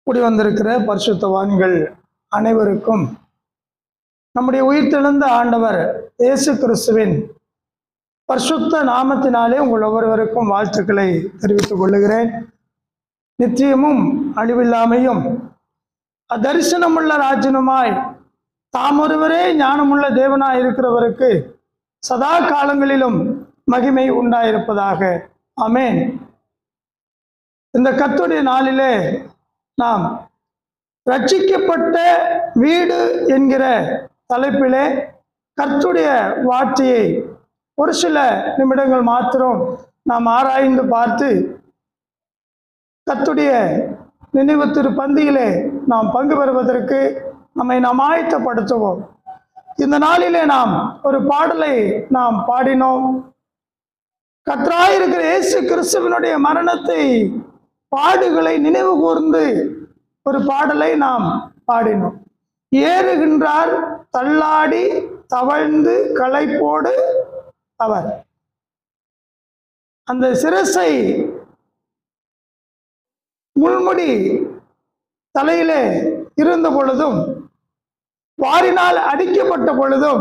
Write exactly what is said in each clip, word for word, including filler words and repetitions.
கூடி வந்திருக்கிற பரிசுத்தவான்கள் அனைவருக்கும் நம்முடைய உயிர்த்தெழுந்த ஆண்டவர் இயேசு கிறிஸ்துவின் பரிசுத்த நாமத்தினாலே உங்கள் ஒவ்வொருவருக்கும் வாழ்த்துக்களை தெரிவித்துக் கொள்ளுகிறேன். நிச்சயமும் அழிவில்லாமையும் தரிசனமுள்ள ராஜனுமாய் தாம் ஒருவரே ஞானமுள்ள தேவனாய் இருக்கிறவருக்கு சதா காலங்களிலும் மகிமை உண்டாயிருப்பதாக. ஆமென். இந்த கர்த்தருடைய நாளிலே நாம் ரட்சிக்கப்பட்ட வீடு என்கிற தலைப்பிலே கர்த்தருடைய வார்த்தையை ஒரு சில நிமிடங்கள் மாத்திரம் நாம் ஆராய்ந்து பார்த்து கர்த்தருடைய நினைவு திருப்பந்தியிலே நாம் பங்கு பெறுவதற்கு நம்மை நாம் ஆயத்தப்படுத்துவோம். இந்த நாளிலே நாம் ஒரு பாடலை நாம் பாடினோம். கர்த்தராயிருக்கிற இயேசு கிறிஸ்துவினுடைய மரணத்தை பாடுகளை நினைவு கூர்ந்து ஒரு பாடலை நாம் பாடினோம். ஏறுகின்றார் தள்ளாடி தவழ்ந்து களைப்போடு அவர். அந்த சிரசை முள்முடி தலையிலே இருந்த பொழுதும் வாரினால் அடிக்கப்பட்ட பொழுதும்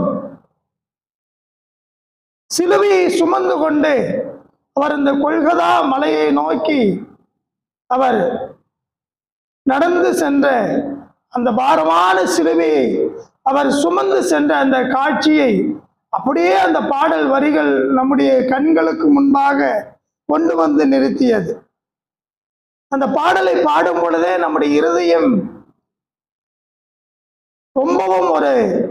சிலுவையை சுமந்து கொண்டு அவர் இந்த கொல்கதா மலையை நோக்கி அவர் நடந்து சென்ற அந்த பாரமான சிலுவையை அவர் சுமந்து சென்ற அந்த காட்சியை அப்படியே அந்த பாடல் வரிகள் நம்முடைய கண்களுக்கு முன்பாக கொண்டு வந்து நிறுத்தியது. அந்த பாடலை பாடும் பொழுதே நம்முடைய இருதயம் ரொம்பவும் ஒரு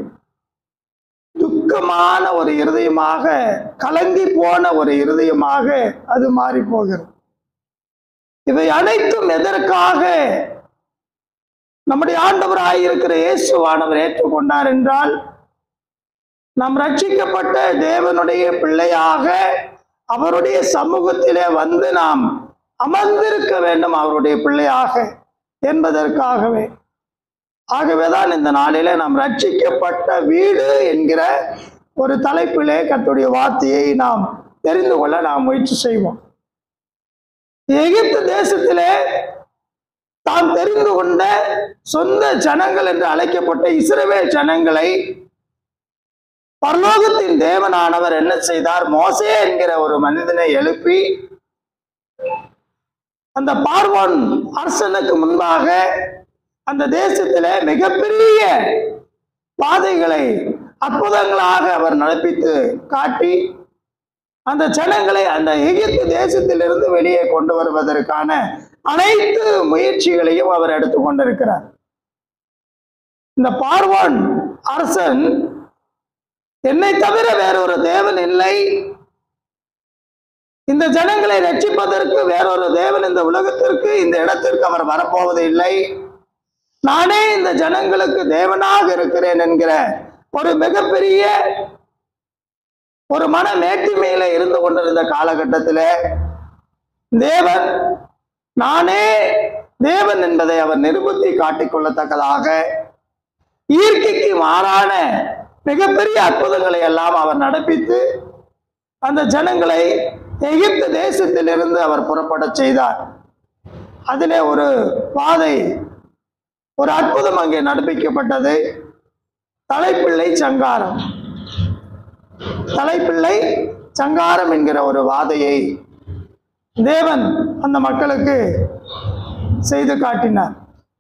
துக்கமான ஒரு இருதயமாக, கலங்கி போன ஒரு இருதயமாக அது மாறி போகிறது. இவை அனைத்தும் எதற்காக நம்முடைய ஆண்டவராய் இருக்கிற இயேசுவானவர் ஏற்றுக்கொண்டார் என்றால், நாம் ரட்சிக்கப்பட்ட தேவனுடைய பிள்ளையாக அவருடைய சமூகத்திலே வந்து நாம் அமர்ந்திருக்க வேண்டும், அவருடைய பிள்ளையாக என்பதற்காகவே. ஆகவேதான் இந்த நாளிலே நாம் ரட்சிக்கப்பட்ட வீடு என்கிற ஒரு தலைப்பிலே கர்த்தருடைய வார்த்தையை நாம் தெரிந்து கொள்ள நாம் முயற்சி செய்வோம். எகிப்து தேசத்திலே தாம் தெரிந்து கொண்ட சொந்த ஜனங்கள் என்று அழைக்கப்பட்ட இஸ்ரவேல் ஜனங்களை பரலோகத்தின் தேவனானவர் என்ன செய்தார்? மோசே என்கிற ஒரு மனிதனை எழுப்பி அந்த பார்வோன் அரசனுக்கு முன்பாக அந்த தேசத்திலே மிகப்பெரிய பாதைகளை அற்புதங்களாக அவர் நடப்பித்து காட்டி அந்த ஜனங்களை அந்த எகிப்து தேசத்திலிருந்து வெளியே கொண்டு வருவதற்கான அனைத்து முயற்சிகளையும் அவர் எடுத்துக்கொண்டிருக்கிறார். இந்த பார்வோன் அரசன் என்னை தவிர வேறொரு தேவன் இல்லை, இந்த ஜனங்களை ரட்சிப்பதற்கு வேறொரு தேவன் இந்த உலகத்திற்கு இந்த இடத்திற்கு அவர் வரப்போவது இல்லை, நானே இந்த ஜனங்களுக்கு தேவனாக இருக்கிறேன் என்கிற ஒரு மிகப்பெரிய ஒரு மன மேட்டிமையில இருந்து கொண்டிருந்த காலகட்டத்தில் தேவன் நானே தேவன் என்பதை அவர் நிரூபித்து காட்டிக்கொள்ளத்தக்கதாக இயற்கைக்கு மாறான மிகப்பெரிய அற்புதங்களை எல்லாம் அவர் நடப்பித்து அந்த ஜனங்களை எகிப்து தேசத்திலிருந்து அவர் புறப்பட செய்தார். அதிலே ஒரு பாதை, ஒரு அற்புதம் அங்கே நடப்பிக்கப்பட்டது. தலைப்பிள்ளை சங்காரம். தலைப்பிள்ளை சங்காரம் என்கிற ஒரு வாதையை தேவன் அந்த மக்களுக்கு செய்து காட்டினார்.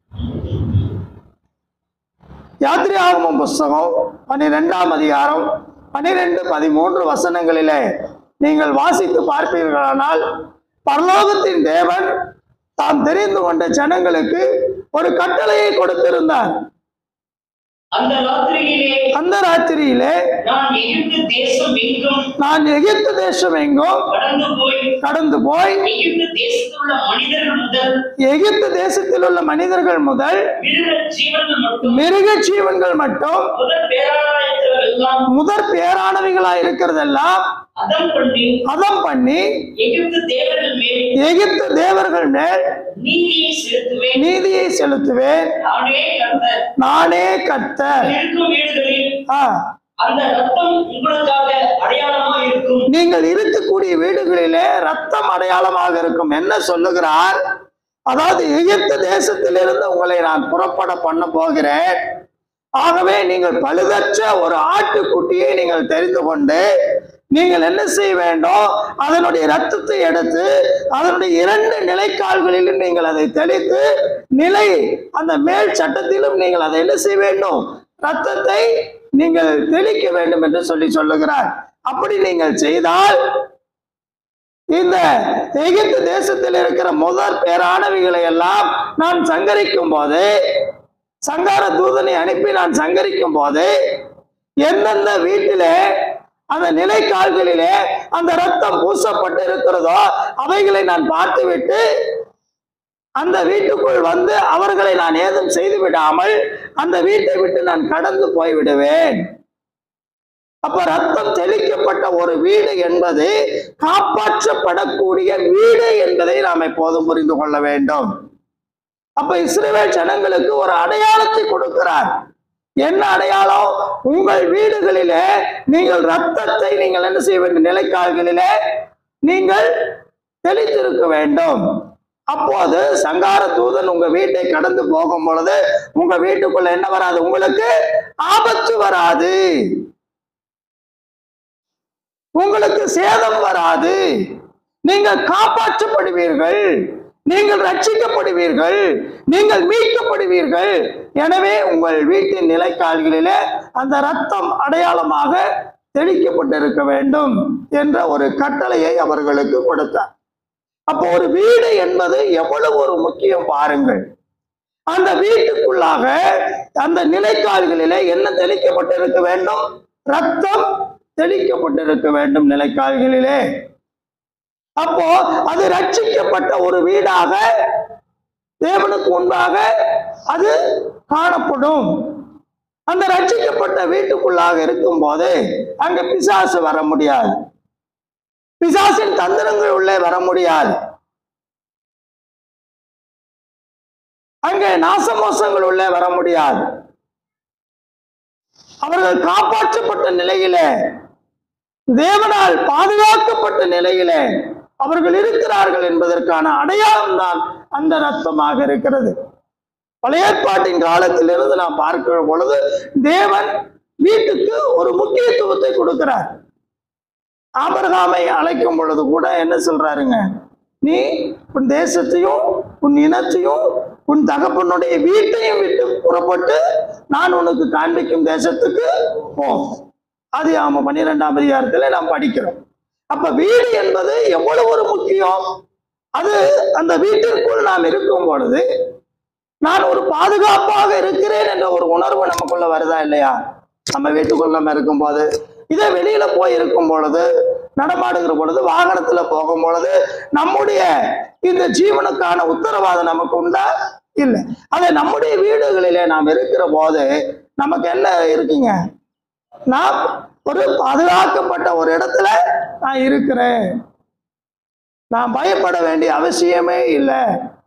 யாத்திரையாகமம் புஸ்தகம் பன்னிரெண்டாம் அதிகாரம் பன்னிரெண்டு பதிமூன்று வசனங்களிலே நீங்கள் வாசித்து பார்ப்பீர்களானால், பரலோகத்தின் தேவன் தாம் தெரிந்து கொண்ட ஜனங்களுக்கு ஒரு கட்டளையை கொடுத்திருந்தார். அந்த ராத்திரியிலே அந்த ராத்திரியிலே நான் எகிப்து தேசம் எங்கும் நான் எகிப்து தேசம் எங்கும் கடந்து போய் கடந்து போய் எகிப்து தேசத்தில் உள்ள மனிதர்கள் முதல் எகிப்து தேசத்தில் உள்ள மனிதர்கள் முதல் மிருக ஜீவன்கள் மட்டும் மிருக ஜீவன்கள் மட்டும் முதல் பேரானவைகளெல்லாம் முதற் பேரானவைகளா இருக்கிறதெல்லாம் அதம் பண்ணி அதம் பண்ணி எகிப்து தேவர்கள் மேல் எகிப்து தேவர்கள் மேல் நீதியை செலுத்துவேன் நீதியை செலுத்துவேன், நானே கர்த்தர் நானே கர்த்தர். இருக்கும் வீடுகளில் ஆ அந்த ரத்தம் உங்களுக்காக அடையாளமா இருக்கும். நீங்கள் இருக்கக்கூடிய வீடுகளிலே ரத்தம் அடையாளமாக இருக்கும். என்ன சொல்லுகிறார்? அதாவது எகிப்து தேசத்திலிருந்து உங்களை நான் புறப்பட பண்ண போகிறேன். ஆகவே நீங்கள் பழுதற்ற ஒரு ஆட்டுக்குட்டியை நீங்கள் தெரிந்து கொண்டு நீங்கள் என்ன செய்ய வேண்டும், அதனுடைய இரத்தத்தை எடுத்து அதனுடைய இரண்டு நிலைக்கால்களிலும் நீங்கள் அதை தெளித்து நிலை அந்த மேல் சட்டத்திலும் நீங்கள் அதை என்ன செய்ய வேண்டும், இரத்தத்தை நீங்கள் தெளிக்க வேண்டும் என்று சொல்லி சொல்லுகிறார். அப்படி நீங்கள் செய்தால் இந்த எகிப்து தேசத்தில் இருக்கிற முதற் பேரானவைகளை எல்லாம் நான் சங்கரிக்கும் போது, சங்கார தூதனை அனுப்பி நான் சங்கரிக்கும் போது, எந்தெந்த வீட்டிலே அந்த நிலைக்கால்களிலே அந்த ரத்தம் பூசப்பட்டு இருக்கிறதோ அவைகளை நான் பார்த்துவிட்டு அந்த வீட்டுக்குள் வந்து அவர்களை நான் ஏதும் செய்து விடாமல் அந்த வீட்டை விட்டு நான் கடந்து போய் விடுவேன். அப்ப ரத்தம் தெளிக்கப்பட்ட ஒரு வீடு என்பது காப்பாற்றப்படக்கூடிய வீடு என்பதை நாம் எப்போதும் புரிந்து கொள்ள வேண்டும். அப்ப இஸ்ரவேல் ஜனங்களுக்கு ஒரு அடையாளத்தை கொடுக்கிறார். என்ன அடையாளம்? உங்கள் வீடுகளிலே நீங்கள் ரத்தத்தை நீங்கள் என்ன செய்ய வேண்டும், நிலைக்கால்களிலே நீங்கள் தெளித்திருக்க வேண்டும். அப்போது சங்கார தூதன் உங்க வீட்டை கடந்து போகும் பொழுது உங்க வீட்டுக்குள்ள என்ன வராது, உங்களுக்கு ஆபத்து வராது, உங்களுக்கு சேதம் வராது, நீங்கள் காப்பாற்றப்படுவீர்கள், நீங்கள் ரட்சிக்கப்படுவீர்கள், நீங்கள் மீட்கப்படுவீர்கள். எனவே உங்கள் வீட்டின் நிலைக்கால்களிலே அந்த ரத்தம் அடையாளமாக தெளிக்கப்பட்டிருக்க வேண்டும் என்ற ஒரு கட்டளையை அவர்களுக்கு கொடுத்தார். அப்போ ஒரு வீடு என்பது எவ்வளவு ஒரு முக்கியம் பாருங்கள். அந்த வீட்டுக்குள்ளாக அந்த நிலைக்கால்களிலே என்ன தெளிக்கப்பட்டிருக்க வேண்டும், ரத்தம் தெளிக்கப்பட்டிருக்க வேண்டும் நிலைக்கால்களிலே. அப்போ அது ரட்சிக்கப்பட்ட ஒரு வீடாக தேவனுக்கு முன்பாக அது காணப்படும். அந்த ரட்சிக்கப்பட்ட வீட்டுக்குள்ளாக இருக்கும் போது அங்க பிசாசு வர முடியாது, பிசாசின் தந்திரங்கள் உள்ளே வர முடியாது, அங்கே நாசமோசங்கள் உள்ளே வர முடியாது. அவர்கள் காப்பாற்றப்பட்ட நிலையிலே, தேவனால் பாதுகாக்கப்பட்ட நிலையிலே அவர்கள் இருக்கிறார்கள் என்பதற்கான அடையாளம் தான் அந்த ரத்தமாக இருக்கிறது. பழைய ஏற்பாட்டின் காலத்திலிருந்து நாம் பார்க்கிற பொழுது தேவன் வீட்டுக்கு ஒரு முக்கியத்துவத்தை கொடுக்கிறார். ஆபிரகாமை அழைக்கும் பொழுது கூட என்ன சொல்றாருங்க, நீ உன் தேசத்தையும் உன் இனத்தையும் உன் தகப்பனுடைய வீட்டையும் விட்டு புறப்பட்டு நான் உனக்கு காண்பிக்கும் தேசத்துக்கு போ. அது ஆமா பன்னிரெண்டாம் அதிகாரத்துல நாம் படிக்கிறோம். அப்ப வீடு என்பது எவ்வளவு ஒரு முக்கியம். அது அந்த வீட்டிற்குள் நாம் இருக்கும் பொழுது நான் ஒரு பாதுகாப்பாக இருக்கிறேன் என்ற ஒரு உணர்வு நமக்குள்ள வருதா இல்லையா? நம்ம வீட்டுக்குள்ள நம்ம இருக்கும் போது, இதே வெளியில போய் இருக்கும் பொழுது, நடமாடுகிற பொழுது, வாகனத்துல போகும் பொழுது நம்முடைய இந்த ஜீவனுக்கான உத்தரவாதம் நமக்கு உண்டா? இல்லை. அதை நம்முடைய வீடுகளிலே நாம் இருக்கிற போது நமக்கு என்ன இருக்குங்க, நான் ஒரு பாதுகாக்கப்பட்ட ஒரு இடத்துல நான் இருக்கிறேன், நான் பயப்பட வேண்டிய அவசியமே இல்லை.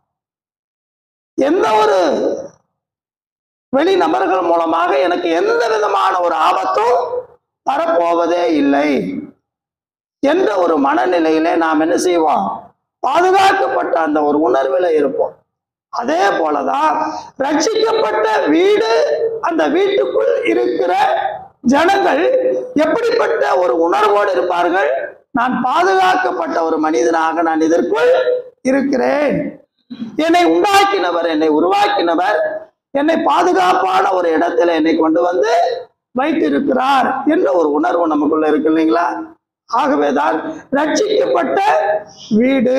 எந்த ஒரு வெளி நபர்கள் மூலமாக எனக்கு எந்த விதமான ஒரு ஆபத்தும் வரப்போவதே இல்லை என்ற ஒரு மனநிலையிலே நாம் என்ன செய்வோம், பாதுகாக்கப்பட்ட அந்த ஒரு உணர்வில் இருப்போம். அதே போலதான் ரட்சிக்கப்பட்ட வீடு, அந்த வீட்டுக்குள் இருக்கிற ஜனங்கள் எப்படிப்பட்ட ஒரு உணர்வோடு இருப்பார்கள், நான் பாதுகாக்கப்பட்ட ஒரு மனிதனாக நான் இதற்குள் இருக்கிறேன், என்னை உண்டாக்கினவர், என்னை உருவாக்கினவர் என்னை பாதுகாப்பான ஒரு இடத்துல என்னை கொண்டு வந்து வைத்திருக்கிறார் என்ற ஒரு உணர்வு நமக்குள்ள இருக்கு இல்லைங்களா? ஆகவேதான் ரட்சிக்கப்பட்ட வீடு.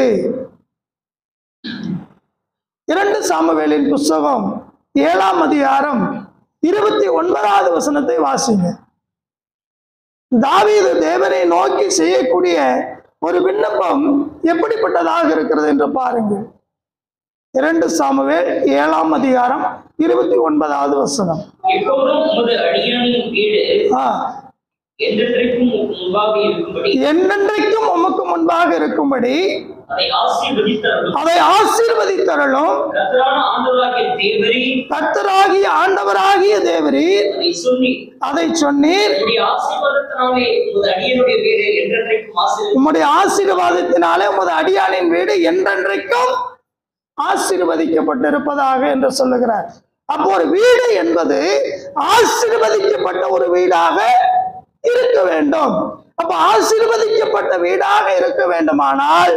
இரண்டு சாமுவேலின் புஸ்தகம் ஏழாம் அதிகாரம் இருபத்தி ஒன்பதாவது வசனத்தை வாசிங்க. தாவீது தேவனை நோக்கி செய்யக்கூடிய ஒரு விண்ணப்பம் எப்படிப்பட்டதாக இருக்கிறது என்று பாருங்கள். இரண்டு சாமுவேல் ஏழாம் அதிகாரம் இருபத்தி ஒன்பதாவது வசனம். எப்போதும் உமது அடியானின் வீடு என்றென்றைக்கும் முன்பாக இருக்கும்படி என்றென்றைக்கும் உமக்கு முன்பாக இருக்கும்படி அதை ஆசீர்வதித்தருளும். அதை ஆசீர்வதித்தருளும். கர்த்தரான ஆண்டவராகிய தேவரீர் கர்த்தராகிய ஆண்டவராகிய தேவரீர் அதை சொன்னீர். அதை சொன்னீர். உம்முடைய ஆசீர்வாதத்தினாலே உமது அடியானுடைய வீடு என்றென்றைக்கும் ஆசீர்வதி உம்முடைய ஆசீர்வாதத்தினாலே உமது அடியானின் வீடு என்றென்றைக்கும் ஆசீர்வதிக்கப்பட்டிருப்பதாக என்று சொல்லுகிறார். அப்போ ஒரு வீடு என்பது ஆசீர்வதிக்கப்பட்ட ஒரு வீடாக இருக்க வேண்டும். அப்ப ஆசீர்வதிக்கப்பட்ட வீடாக இருக்க வேண்டுமானால்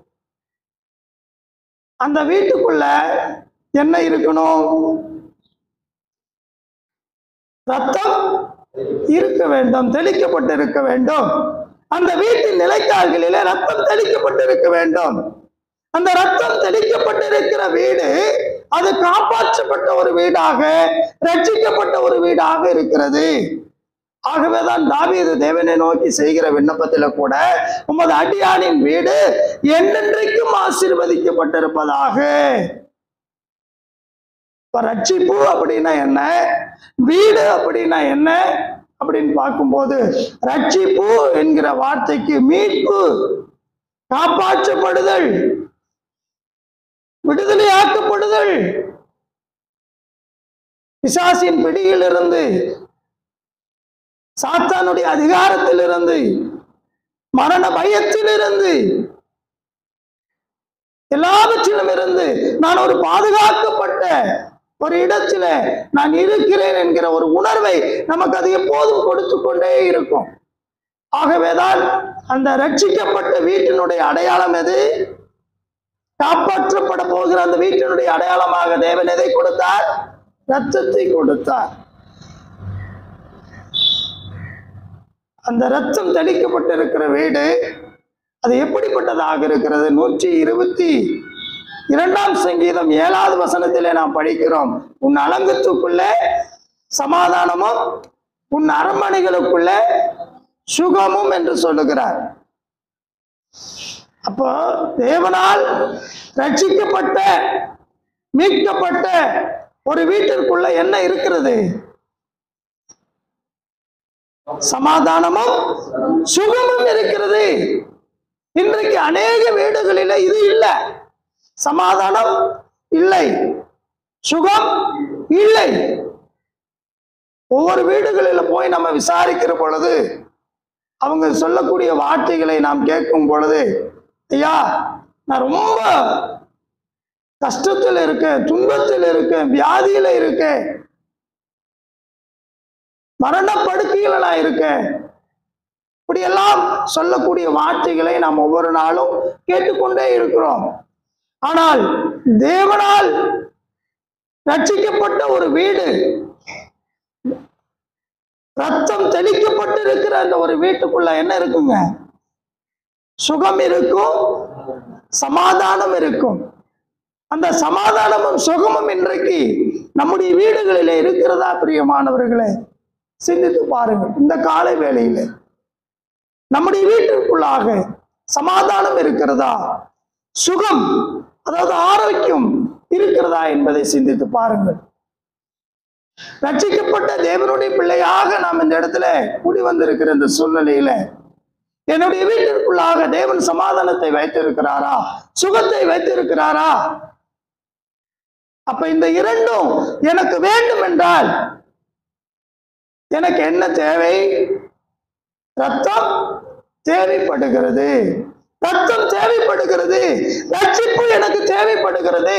அந்த வீட்டுக்குள்ள என்ன இருக்கணும்? ரத்தம் இருக்க வேண்டும், தெளிக்கப்பட்டு இருக்க வேண்டும். அந்த வீட்டின் நிலைக்கால்களிலே ரத்தம் தெளிக்கப்பட்டு இருக்க வேண்டும். அந்த ரத்தம் தெளிக்கப்பட்டிருக்கிற வீடு அது காப்பாற்றப்பட்ட ஒரு வீடாக, ரட்சிக்கப்பட்ட ஒரு வீடாக இருக்கிறது. ஆகவேதான் தாவீது தேவனை நோக்கி செய்கிற விண்ணப்பத்தில கூட உமது அடியானின் வீடு என்றென்றைக்கும் ஆசீர்வதிக்கப்பட்டிருப்பதாக. ரட்சிப்பு அப்படின்னா என்ன, வீடு அப்படின்னா என்ன அப்படின்னு பார்க்கும்போது, ரட்சிப்பு என்கிற வார்த்தைக்கு மீட்பு, காப்பாற்றப்படுதல், விடுதலையாக்கப்படுதல், பிசாசின் பிடியிலிருந்து, சாத்தானுடைய அதிகாரத்திலிருந்து, மரண பயத்திலிருந்து, எல்லாவற்றிலும் இருந்து நான் ஒரு பாதுகாக்கப்பட்ட ஒரு இடத்துல நான் இருக்கிறேன் என்கிற ஒரு உணர்வை நமக்கு அது எப்போதும் கொடுத்து கொண்டே இருக்கும். ஆகவேதான் அந்த ரட்சிக்கப்பட்ட வீட்டினுடைய அடையாளம் எது? காப்பாற்றப்பட போகிற அந்த வீட்டினுடைய அடையாளமாக தேவன் எதை கொடுத்தார்? ரத்தத்தை கொடுத்தார். அந்த ரத்தம் தெளிக்கப்பட்டிருக்கிற வீடு அது எப்படிப்பட்டதாக இருக்கிறது? நூற்றி இருபத்தி இரண்டாம் சங்கீதம் ஏழாவது வசனத்திலே நாம் படிக்கிறோம், உன் அலங்கத்துக்குள்ளே சமாதானமும் உன் அரண்மனைகளுக்குள்ள சுகமும் என்று சொல்லுகிறார். அப்போ தேவனால் ரட்சிக்கப்பட்ட, மீட்கப்பட்ட ஒரு வீட்டிற்குள்ள என்ன இருக்கிறது? சமாதானமும் சுகமும் இருக்கிறது. இன்றைக்கு அநேக வீடுகளில இது இல்லை. சமாதானம் இல்லை, சுகம் இல்லை. ஒவ்வொரு வீடுகளில போய் நம்ம விசாரிக்கிற பொழுது அவங்க சொல்லக்கூடிய வார்த்தைகளை நாம் கேட்கும் பொழுது, ஐயா நான் ரொம்ப கஷ்டத்தில் இருக்கேன், துன்பத்தில் இருக்கேன், வியாதியில இருக்கேன், மரண படுக்கையில நான் இருக்கேன், இப்படியெல்லாம் சொல்லக்கூடிய வார்த்தைகளை நாம் ஒவ்வொரு நாளும் கேட்டுக்கொண்டே இருக்கிறோம். ஆனால் தேவனால் ரட்சிக்கப்பட்ட ஒரு வீடு, ரத்தம் தெளிக்கப்பட்டு இருக்கிற அந்த ஒரு வீட்டுக்குள்ள என்ன இருக்குங்க? சுகம் இருக்கும், சமாதானம் இருக்கும். அந்த சமாதானமும் சுகமும் இன்றைக்கு நம்முடைய வீடுகளிலே இருக்கிறதா பிரியமானவர்களே? சிந்தித்து பாருங்கள். இந்த காலை வேளையில நம்முடைய வீட்டிற்குள்ளாக சமாதானம் இருக்கிறதா, சுகம் அதாவது ஆரோக்கியம் இருக்கிறதா என்பதை சிந்தித்து பாருங்கள். ரட்சிக்கப்பட்ட தேவனுடைய பிள்ளையாக நாம் இந்த இடத்துல கூடி வந்திருக்கிற இந்த சூழ்நிலையில என்னுடைய வீட்டிற்குள்ளாக தேவன் சமாதானத்தை வைத்திருக்கிறாரா, சுகத்தை வைத்திருக்கிறாரா? அப்ப இந்த இரண்டும் எனக்கு வேண்டும் என்றால் எனக்கு என்ன தேவை? ரத்தம் தேவைப்படுகிறது, ரத்தம் தேவைப்படுகிறது, ரட்சிப்பு எனக்கு தேவைப்படுகிறது.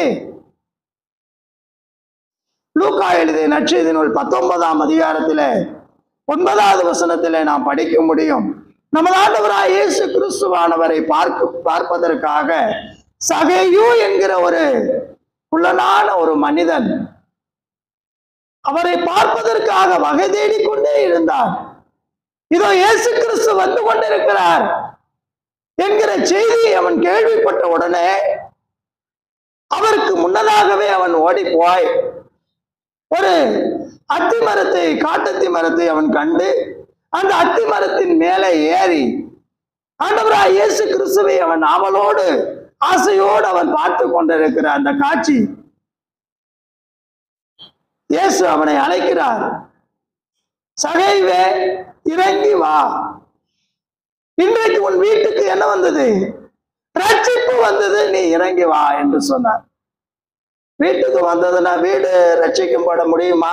லூக்கா எழுதிய நற்செய்தி நூல் பத்தொன்பதாம் அதிகாரத்திலே ஒன்பதாவது வசனத்திலே நாம் படிக்க முடியும். நமது ஆண்டவராய் இயேசு கிறிஸ்துவானவரை பார்க்க பார்ப்பதற்காக சகேயு என்கிற ஒரு குள்ளனான ஒரு மனிதன் அவரை பார்ப்பதற்காக வகை தேடிக்கொண்டே இருந்தார். இதோ இயேசு கிறிஸ்து வந்து கொண்டிருக்கிறார் என்கிற செய்தியை அவன் கேள்விப்பட்ட உடனே அவருக்கு முன்னதாகவே அவன் ஓடி போய் ஒரு அத்தி மரத்தை, காட்டத்தி மரத்தை அவன் கண்டு அந்த அத்தி மரத்தின் மேலே ஏறி ஆண்டவராய் இயேசு கிறிஸ்துவை அவன் ஆவலோடு ஆசையோடு அவன் பார்த்து கொண்டிருக்கிற அந்த காட்சி, இயேசு அவனை அழைக்கிறார், சகேயுவே இறங்கி வா, இன்றைக்கு உன் வீட்டுக்கு என்ன வந்தது? ரட்சிப்பு வந்தது, நீ இறங்கி வா என்று சொன்னார். வீட்டுக்கு வந்ததுன்னா வீடு ரட்சிக்கப்பட முடியுமா?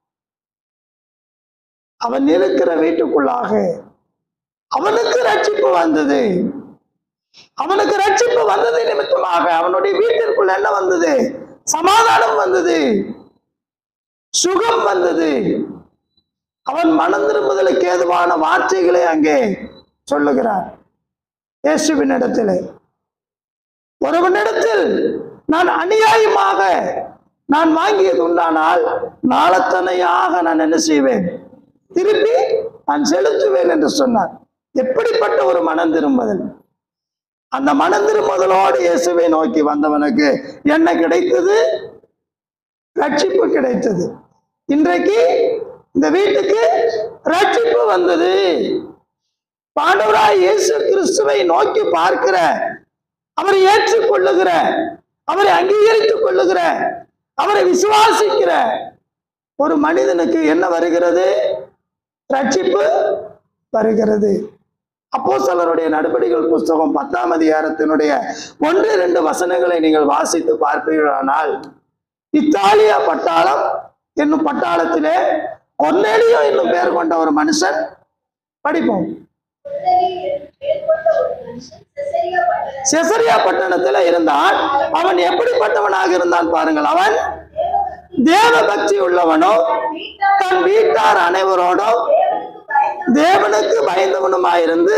அவன் இருக்கிற வீட்டுக்குள்ளாக அவனுக்கு ரட்சிப்பு வந்தது. அவனுக்கு ரட்சிப்பு வந்தது நிமித்தமாக அவனுடைய வீட்டிற்குள்ள நமக்குள்ள என்ன வந்தது? சமாதானம் வந்தது, சுகம் வந்தது. அவன் மனம் திரும்புதலுக்கு ஏதுவான வார்த்தைகளை அங்கே சொல்லுகிறார். இயேசுவின் இடத்தில், ஒருவனிடத்தில் நான் அநியாயமாக நான் வாங்கியது உண்டானால் நாளத்தனையாக நான் என்ன செய்வேன்? திருப்பி நான் செலுத்துவேன் என்று சொன்னார். எப்படிப்பட்ட ஒரு மனம் திரும்புதல்! அந்த மனம் திரும்புதலோடு இயேசுவை நோக்கி வந்தவனுக்கு என்ன கிடைத்தது? ரட்சிப்பு கிடைத்தது. இன்றைக்கு இந்த வீட்டுக்கு ரட்சிப்பு வந்தது. ஆண்டவராய் இயேசு கிறிஸ்துவை நோக்கி பார்க்கிற, அவரை ஏற்றுக்கொள்ளுகிற, அவரை அங்கீகரித்துக் கொள்ளுகிற, அவரை விசுவாசிக்கிற ஒரு மனிதனுக்கு என்ன வருகிறது? ரட்சிப்பு வருகிறது. அப்போஸ்தலருடைய நடபடிகள் புஸ்தகம் பத்தாம் அதிகாரத்தினுடைய ஒன்று இரண்டு வசனங்களை நீங்கள் வாசித்து பார்ப்பீர்களானால், இத்தாலியா பட்டாளம் என்னும் பட்டாளத்திலே கொர்நேலியோ என்னும் பெயர் கொண்ட ஒரு மனுஷன், படிப்போம். செசரியா பட்டணத்துல இருந்தான். அவன் எப்படிப்பட்டவனாக இருந்தான் பாருங்கள். அவன் தேவ பக்தி உள்ளவனோ, தன் வீட்டார் அனைவரோடோ தேவனுக்கு பயந்தவனுமாயிருந்து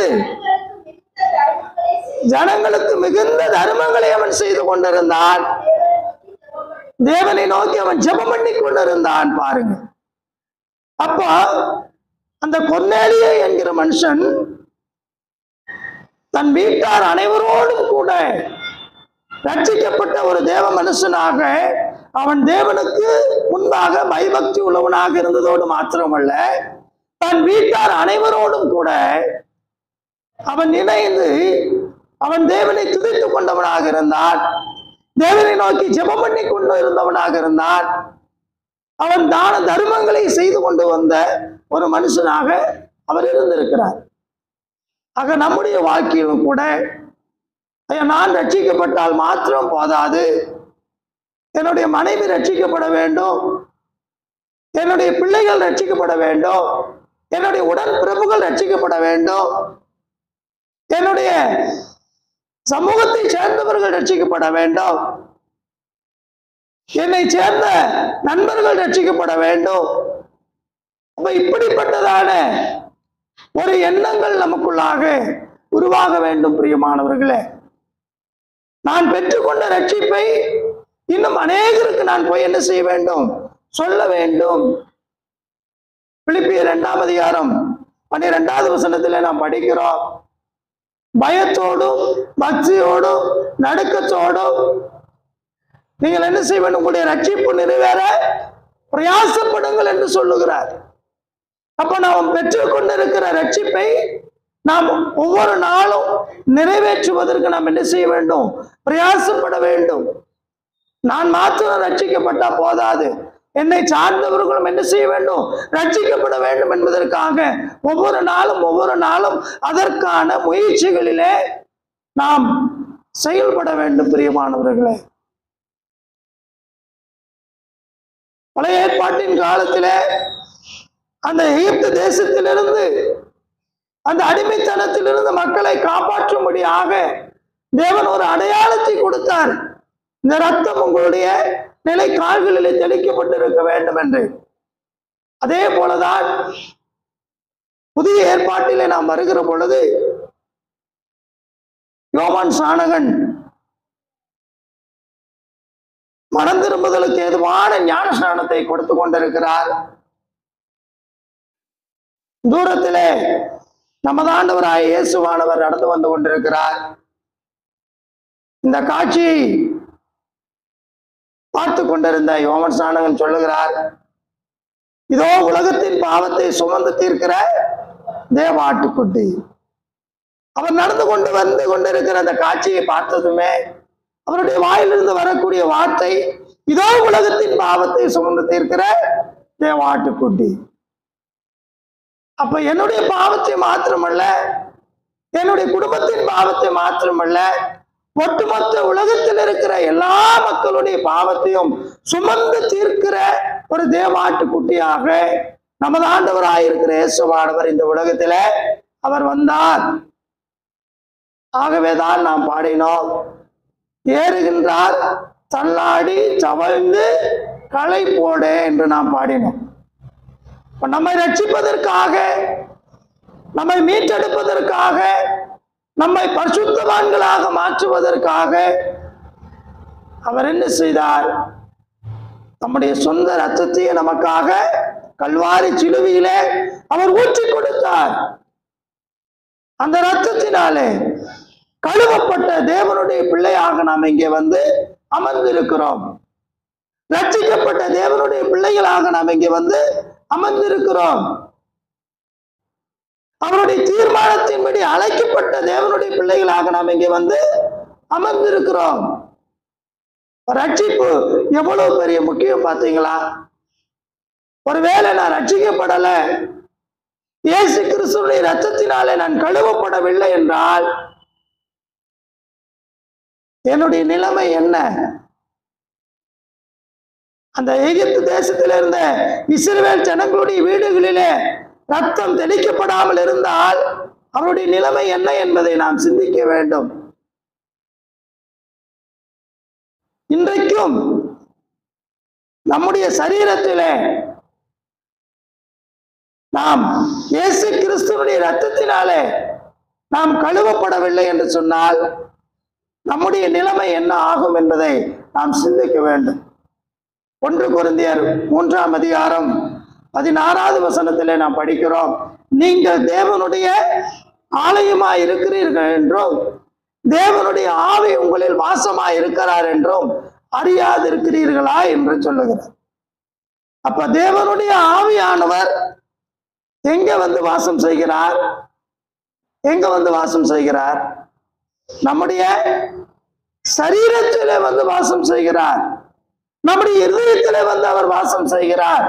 ஜனங்களுக்கு மிகுந்த தர்மங்களை அவன் செய்து கொண்டிருந்தான். தேவனை நோக்கி அவன் ஜெபம் பண்ணி கொண்டிருந்தான். பாருங்க, அப்ப அந்த கொர்நேலியோ என்கிற மனுஷன் தன் வீட்டார் அனைவரோடும் கூட ரட்சிக்கப்பட்ட ஒரு தேவ மனுஷனாக, அவன் தேவனுக்கு முன்பாக பயபக்தி உள்ளவனாக இருந்ததோடு மாத்திரமல்ல, தன் வீட்டார் அனைவரோடும் கூட அவன் இணைந்து அவன் தேவனை துதித்துக் கொண்டவனாக இருந்தான். தேவனை நோக்கி ஜெபம் பண்ணி கொண்டு இருந்தவனாக இருந்தான். அவன் தான தர்மங்களை செய்து கொண்டு வந்த ஒரு மனுஷனாக அவர் இருந்திருக்கிறார். ஆக நம்முடைய வாழ்க்கையிலும் கூட, ஐயா, நான் ரட்சிக்கப்பட்டால் மாத்திரம் போதாது, என்னுடைய மனைவி ரட்சிக்கப்பட வேண்டும், என்னுடைய பிள்ளைகள் ரட்சிக்கப்பட வேண்டும், என்னுடைய உடன்பிறப்புகள் ரட்சிக்கப்பட வேண்டும், என்னுடைய சமூகத்தை சேர்ந்தவர்கள் ரட்சிக்கப்பட வேண்டும், என்னை சேர்ந்த நண்பர்கள் ரட்சிக்கப்பட வேண்டும். அப்ப இப்படிப்பட்டதான ஒரு எண்ணங்கள் நமக்குள்ளாக உருவாக வேண்டும். பிரியமானவர்களே, நான் பெற்றுக்கொண்ட ரட்சிப்பை இன்னும் அநேகருக்கு நான் போய் என்ன செய்ய வேண்டும்? சொல்ல வேண்டும். பிலிப்பியர் இரண்டாம் அதிகாரம் பன்னிரெண்டாவது வசனத்திலே நாம் படிக்கிறோம், பயத்தோடும் பக்தியோடும் நடுக்கத்தோடும் நீங்கள் என்ன செய்ய வேண்டும்? உங்களுடைய ரட்சிப்பு நிறைவேற பிரயாசப்படுங்கள் என்று சொல்லுகிறார். அப்ப நாம் பெற்றுக்கொண்டிருக்கிற ரட்சிப்பை நாம் ஒவ்வொரு நாளும் நிறைவேற்றுவதற்கு நாம் என்ன செய்ய வேண்டும்? பிரயாசப்பட வேண்டும். நான் மாத்திரம் ரட்சிக்கப்பட்டா போதாது, என்னை சார்ந்தவர்களும் என்ன செய்ய வேண்டும்? ரட்சிக்கப்பட வேண்டும் என்பதற்காக ஒவ்வொரு நாளும் ஒவ்வொரு நாளும் அதற்கான முயற்சிகளிலே நாம் செயல்பட வேண்டும். பிரியமானவர்களே, பழைய ஏற்பாட்டின் காலத்திலே அந்த எகிப்து தேசத்திலிருந்து, அந்த அடிமைத்தனத்திலிருந்து மக்களை காப்பாற்றும்படியாக தேவன் ஒரு அடையாளத்தை கொடுத்தார். இந்த ரத்தம் உங்களுடைய நிலை கால்களிலே தெளிக்கப்பட்டிருக்க வேண்டும் என்று. அதே போலதான் புதிய ஏற்பாட்டிலே நாம் வருகிற பொழுது யோவான் ஸ்நானகன் மனம் திரும்புதலுக்கு ஏதுவான ஞான ஸ்நானத்தை கொடுத்து கொண்டிருக்கிறார். தூரத்திலே நமது ஆண்டவராய் இயேசுவானவர் நடந்து வந்து கொண்டிருக்கிறார். இந்த காட்சியை பார்த்து கொண்டிருந்த யோவான் ஸ்நானகன் சொல்லுகிறார், இதோ உலகத்தின் பாவத்தை சுமந்து தீர்க்கிற தேவ ஆட்டுக்குட்டி. அவர் நடந்து கொண்டு வந்து கொண்டிருக்கிற அந்த காட்சியை பார்த்ததுமே அவருடைய வாயிலிருந்து வரக்கூடிய வார்த்தை, இதோ உலகத்தின் பாவத்தை சுமந்து தீர்க்கிற தேவ ஆட்டுக்குட்டி. அப்ப என்னுடைய பாவத்தை மாத்திரமல்ல, என்னுடைய குடும்பத்தின் பாவத்தை மாத்திரமல்ல, ஒட்டுமொத்த உலகத்தில் இருக்கிற எல்லா மக்களுடைய பாவத்தையும் சுமந்து தீர்க்கிற ஒரு தேவாட்டுக்குட்டியாக நமது ஆண்டவராயிருக்கிற இயேசுவானவர் இந்த உலகத்தில அவர் வந்தார். ஆகவேதான் நாம் பாடினோம், ஏறுகின்றார் தள்ளாடி தவழ்ந்து களை போடு என்று நாம் பாடினோம். நம்மை ரட்சிப்பதற்காக, நம்மை மீட்டெடுப்பதற்காக, நம்மை பரிசுத்தவான்களாக மாற்றுவதற்காக அவர் என்ன செய்தார்? நம்முடைய சொந்த ரத்தத்தையே நமக்காக கல்வாரி சிலுவையிலே அவர் ஊற்றி கொடுத்தார். அந்த ரத்தத்தினாலே கழுவப்பட்ட தேவனுடைய பிள்ளையாக நாம் இங்கே வந்து அமர்ந்திருக்கிறோம். ரட்சிக்கப்பட்ட தேவனுடைய பிள்ளைகளாக நாம் இங்கே வந்து அமர்ந்திருக்கிறோம். அவருடைய தீர்மானத்தின்படி அழைக்கப்பட்ட தேவனுடைய பிள்ளைகளாக நாம் இங்கே வந்து அமர்ந்திருக்கிறோம். ரட்சிப்பு எவ்வளவு பெரிய முக்கியம் பார்த்தீங்களா? ஒருவேளை நான் ரட்சிக்கப்படல, இயேசு கிறிஸ்துவின் ரத்தத்தினாலே நான் கழுவப்படவில்லை என்றால் என்னுடைய நிலைமை என்ன? அந்த எகிப்து தேசத்தில் இருந்த இஸ்ரவேல் ஜனங்களுடைய வீடுகளிலே ரத்தம் தெளிக்கப்படாமல் இருந்தால் அவருடைய நிலைமை என்ன என்பதை நாம் சிந்திக்க வேண்டும். இன்றைக்கும் நம்முடைய சரீரத்திலே நாம் இயேசு கிறிஸ்துவினுடைய ரத்தத்தினாலே நாம் கழுவப்படவில்லை என்று சொன்னால் நம்முடைய நிலைமை என்ன ஆகும் என்பதை நாம் சிந்திக்க வேண்டும். ஒன்று கொரிந்தியர் மூன்றாம் அதிகாரம் பதினாறாவது வசனத்திலே நாம் படிக்கிறோம், நீங்கள் தேவனுடைய ஆலயமாய் இருக்கிறீர்கள் என்றும் தேவனுடைய ஆவி உங்களில் வாசமாய் இருக்கிறார் என்றும் அறியாதிருக்கிறீர்களா என்று சொல்லுகிறார். அப்ப தேவனுடைய ஆவியானவர் எங்க வந்து வாசம் செய்கிறார்? எங்க வந்து வாசம் செய்கிறார்? நம்முடைய சரீரத்திலே வந்து வாசம் செய்கிறார். நம்முடைய இருதயத்திலே வந்து அவர் வாசம் செய்கிறார்.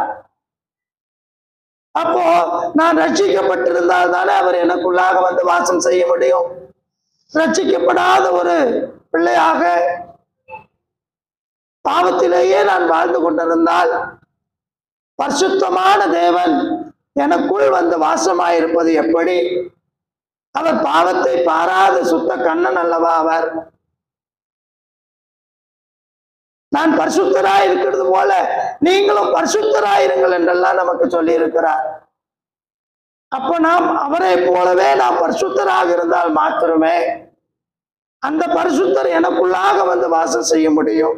அப்போ நான் ரட்சிக்கப்பட்டிருந்தால் தானே அவர் எனக்குள்ளாக வந்து வாசம் செய்ய முடியும். ரட்சிக்கப்படாத ஒரு பிள்ளையாக பாவத்திலேயே நான் வாழ்ந்து கொண்டிருந்தால் பரிசுத்தமான தேவன் எனக்குள் வந்து வாசமாயிருப்பது எப்படி? அவர் பாவத்தை பாராத சுத்த கண்ணன் அல்லவா அவர்? நான் பரிசுத்தராய் இருக்கிறது போல நீங்களும் பரிசுத்தராயிருங்கள் என்றெல்லாம் நமக்கு சொல்லி இருக்கிறார். அப்ப நாம் அவரை போலவே நாம் பரிசுத்தராக இருந்தால் மாத்திரமே அந்த பரிசுத்தர் எனக்குள்ளாக வந்து வாசம் செய்ய முடியும்.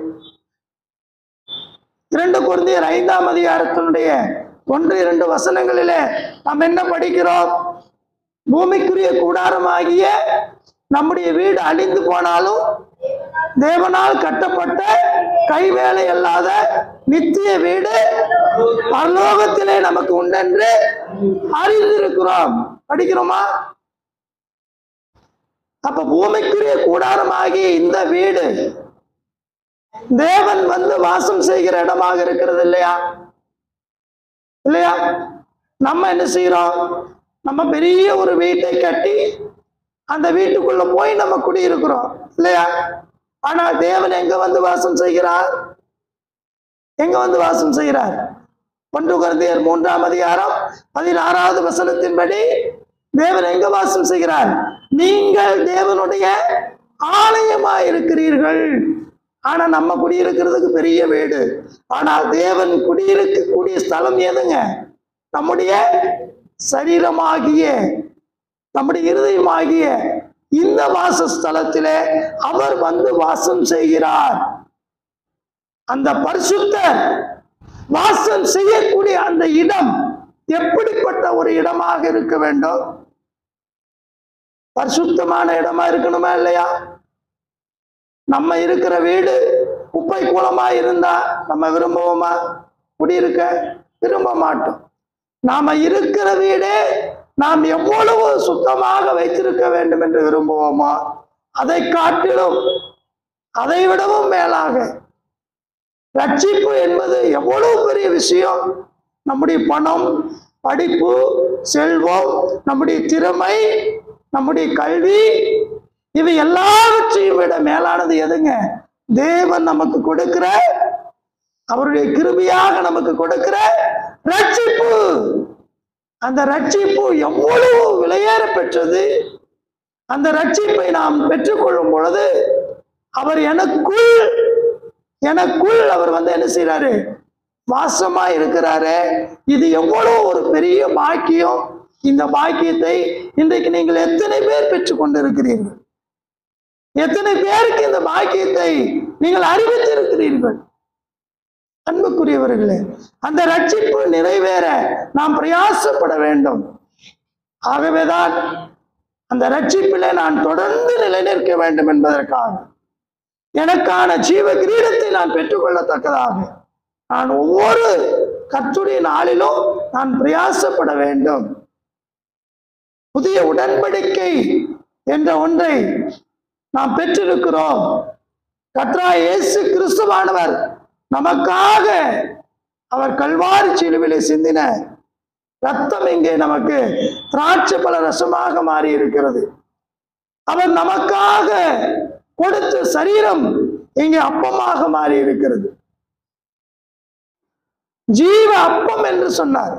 இரண்டு கொரிந்தியர் ஐந்தாம் அதிகாரத்தினுடைய ஒன்று இரண்டு வசனங்களிலே நாம் என்ன படிக்கிறோம்? பூமிக்குரிய கூடாரமாகிய நம்முடைய வீடு அழிந்து போனாலும் தேவனால் கட்டப்பட்ட கைவேலை அல்லாத நித்திய வீடு பரலோகத்திலே நமக்கு உண்டென்று அறிந்திருக்கிறோம். படிக்கிறோமா? அப்ப பூமிக்குரிய கூடாரமாகிய இந்த வீடு தேவன் வந்து வாசம் செய்கிற இடமாக இருக்கிறது இல்லையா? இல்லையா? நம்ம என்ன செய்யறோம்? நம்ம பெரிய ஒரு வீட்டை கட்டி அந்த வீட்டுக்குள்ள போய் நம்ம குடியிருக்கிறோம் இல்லையா? ஆனா தேவன் எங்க வந்து வாசம் செய்கிறார்? எங்க வந்து வாசம் செய்கிறார்? ஒன்று கொரிந்தியர் மூன்றாம் அதிகாரம் பதினாறாவது வசனத்தின்படி தேவன் எங்க வாசம் செய்கிறார்? நீங்கள் தேவனுடைய ஆலயமாய் இருக்கிறீர்கள். ஆனா நம்ம குடியிருக்கிறதுக்கு பெரிய வீடு. ஆனால் தேவன் குடியிருக்கக்கூடிய ஸ்தலம் எதுங்க? நம்முடைய சரீரமாகிய நம்முடைய இருதயமாகிய இந்த வாசஸ்தலத்திலே அவர் வந்து வாசம் செய்கிறார். அந்த பரிசுத்தர் வாசம் செய்யக்கூடிய அந்த இடம் எப்படிப்பட்ட ஒரு இடமாக இருக்க வேண்டும்? பரிசுத்தமான இடமா இருக்கணுமா இல்லையா? நம்ம இருக்கிற வீடு குப்பை குளமா இருந்தா நம்ம விரும்புவோமா? குடியிருக்க விரும்ப மாட்டோம். நாம இருக்கிற வீடே நாம் எவ்வளவு சுத்தமாக வைத்திருக்க வேண்டும் என்று விரும்புவோமோ அதை காட்டிலும் அதை விடவும் மேலாக ரட்சிப்பு என்பது எவ்வளவு பெரிய விஷயம். நம்முடைய பணம், படிப்பு, செல்வம், நம்முடைய திறமை, நம்முடைய கல்வி, இவை எல்லாவற்றையும் விட மேலானது எதுங்க? தேவன் நமக்கு கொடுக்கிற, அவருடைய கிருபையாக நமக்கு கொடுக்கிற ரட்சிப்பு. அந்த ரட்சிப்பு எவ்வளவு விலையேற பெற்றது. அந்த ரட்சிப்பை நாம் பெற்றுக்கொள்ளும் பொழுது அவர் எனக்குள் எனக்குள் அவர் வந்து என்ன செய்யறாரு? வாசமா இருக்கிறாரு. இது எவ்வளவு ஒரு பெரிய பாக்கியம். இந்த பாக்கியத்தை இன்றைக்கு நீங்கள் எத்தனை பேர் பெற்றுக் கொண்டிருக்கிறீர்கள்? எத்தனை பேருக்கு இந்த பாக்கியத்தை நீங்கள் அறிவித்திருக்கிறீர்கள்? அன்புக்குரியவர்களே, அந்த ரட்சிப்பு நிறைவேற நாம் பிரயாசப்பட வேண்டும். ஆகவேதான் அந்த ரட்சிப்பிலே நான் தொடர்ந்து நிலைநிற்க வேண்டும் என்பதற்காக, எனக்கான ஜீவ கிரீடத்தை நான் பெற்றுக்கொள்ளத்தக்கதாக நான் ஒவ்வொரு கர்த்தருடைய நாளிலும் நான் பிரயாசப்பட வேண்டும். புதிய உடன்படிக்கை என்ற ஒன்றை நாம் பெற்றிருக்கிறோம். கர்த்தராகிய இயேசு கிறிஸ்துவானவர் நமக்காக அவர் கல்வாரி சிலுவையிலே சிந்தின ரத்தம் இங்கே நமக்கு திராட்சை பழ ரசமாக மாறி இருக்கிறது. அவர் நமக்காக கொடுத்த சரீரம் இங்கே அப்பமாக மாறி இருக்கிறது. ஜீவ அப்பம் என்று சொன்னார்.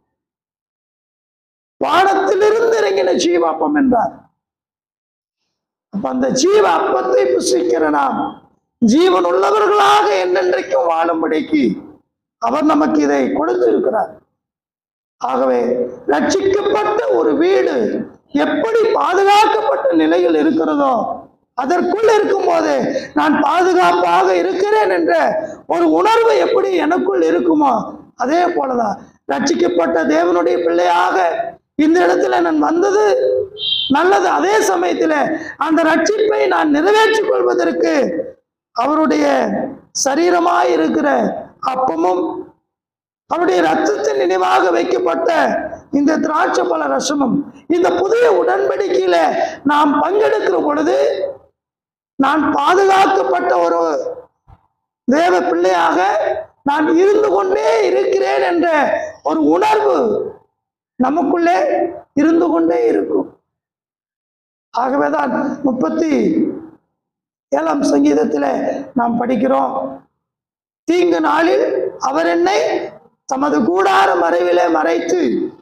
வானத்திலிருந்து இறங்கின ஜீவ அப்பம் என்றார். அப்ப அந்த ஜீவ அப்பத்தை புசிக்கிற நாம் ஜீவன் உள்ளவர்களாக என்றென்றைக்கும் வாழும்படிக்கு அவர் நமக்கு இதை கொடுத்திருக்கிறார். ஆகவே ரட்சிக்கப்பட்ட ஒரு வீடு எப்படி பாதுகாக்கப்பட்ட நிலையில் இருக்கிறதோ, அதற்குள் இருக்கும் போது நான் பாதுகாப்பாக இருக்கிறேன் என்ற ஒரு உணர்வு எப்படி எனக்குள் இருக்குமோ, அதே போலதான் ரட்சிக்கப்பட்ட தேவனுடைய பிள்ளையாக இந்த இடத்துல நான் வந்தது நல்லது. அதே சமயத்தில் அந்த ரட்சிப்பை நான் நிறைவேற்றிக் கொள்வதற்கு அவருடைய சரீரமாய் இருக்கிற அப்பமும் அவருடைய ரத்தத்தின் நினைவாக வைக்கப்பட்ட இந்த திராட்சை பழ ரசமும் இந்த புதிய உடன்படிக்கையில நாம் பங்கெடுக்கிற பொழுது நான் பாதுகாக்கப்பட்ட ஒரு தேவ பிள்ளையாக நான் இருந்து கொண்டே இருக்கிறேன் என்ற ஒரு உணர்வு நமக்குள்ளே இருந்து கொண்டே இருக்கும். ஆகவேதான் முப்பத்தி ஏழாம் சங்கீதத்தில் நாம் படிக்கிறோம், தீங்கு நாளில் அவர் என்னை தமது கூடார மறைவிலே மறைத்து,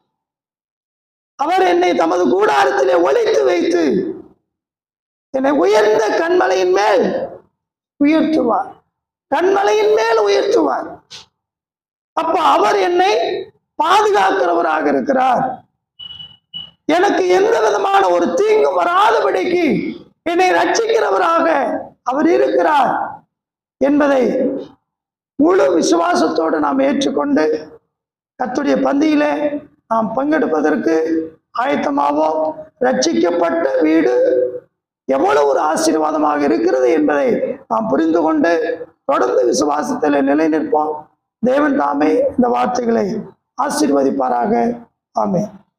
அவர் என்னை தமது கூடாரத்திலே ஒளித்து வைத்து என்னை உயர்ந்த கண்மலையின் மேல் உயர்த்துவார். கண்மலையின் மேல் உயர்த்துவார். அப்ப அவர் என்னை பாதுகாக்கிறவராக இருக்கிறார். எனக்கு எந்த விதமான ஒரு தீங்கும் வராதபடிக்கு என்னை ரட்சிக்கிறவராக அவர் இருக்கிறார் என்பதை முழு விசுவாசத்தோடு நாம் ஏற்றுக்கொண்டு கர்த்தருடைய பந்தியிலே நாம் பங்கெடுப்பதற்கு ஆயத்தமாவோம். ரட்சிக்கப்பட்ட வீடு எவ்வளவு ஒரு ஆசீர்வாதமாக இருக்கிறது என்பதை நாம் புரிந்து கொண்டு தொடர்ந்து விசுவாசத்தில் நிலைநிற்போம். தேவன் தாமே இந்த வார்த்தைகளை ஆசீர்வதிப்பாராக. ஆமென்.